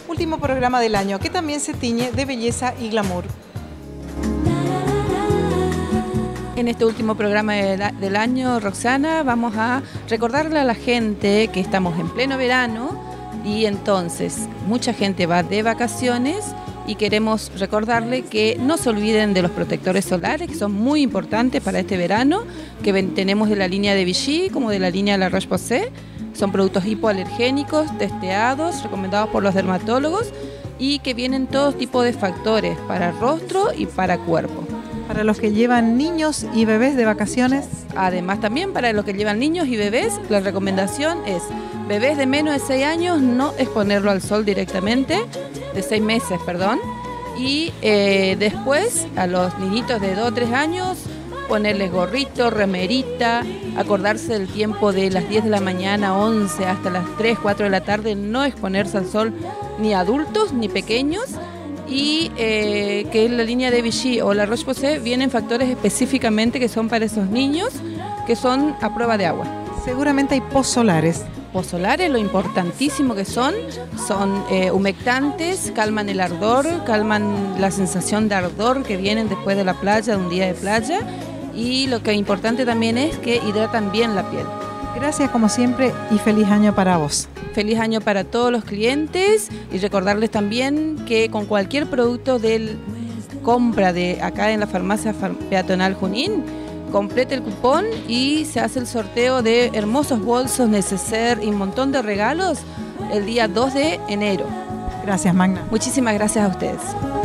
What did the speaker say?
último programa del año, que también se tiñe de belleza y glamour. En este último programa del año, Roxana, vamos a recordarle a la gente que estamos en pleno verano y entonces mucha gente va de vacaciones y queremos recordarle que no se olviden de los protectores solares, que son muy importantes para este verano, que tenemos de la línea de Vichy como de la línea de La Roche-Posay. Son productos hipoalergénicos, testeados, recomendados por los dermatólogos y que vienen todo tipo de factores para rostro y para cuerpo. Para los que llevan niños y bebés de vacaciones. Además también para los que llevan niños y bebés, la recomendación es bebés de menos de 6 años no exponerlo al sol directamente, de 6 meses, perdón, y después a los niñitos de 2 o 3 años ponerles gorrito, remerita, acordarse del tiempo de las 10 de la mañana, 11 hasta las 3, 4 de la tarde, no exponerse al sol ni adultos ni pequeños. Y que en la línea de Vichy o La Roche-Posay vienen factores específicamente que son para esos niños, que son a prueba de agua. Seguramente hay pozzolares. Pozzolares, lo importantísimo que son humectantes, calman el ardor, calman la sensación de ardor que vienen después de la playa, de un día de playa, y lo que es importante también es que hidratan bien la piel. Gracias como siempre y feliz año para vos. Feliz año para todos los clientes y recordarles también que con cualquier producto de compra de acá en la farmacia peatonal Junín, complete el cupón y se hace el sorteo de hermosos bolsos, neceser y un montón de regalos el día 2 de enero. Gracias, Magna. Muchísimas gracias a ustedes.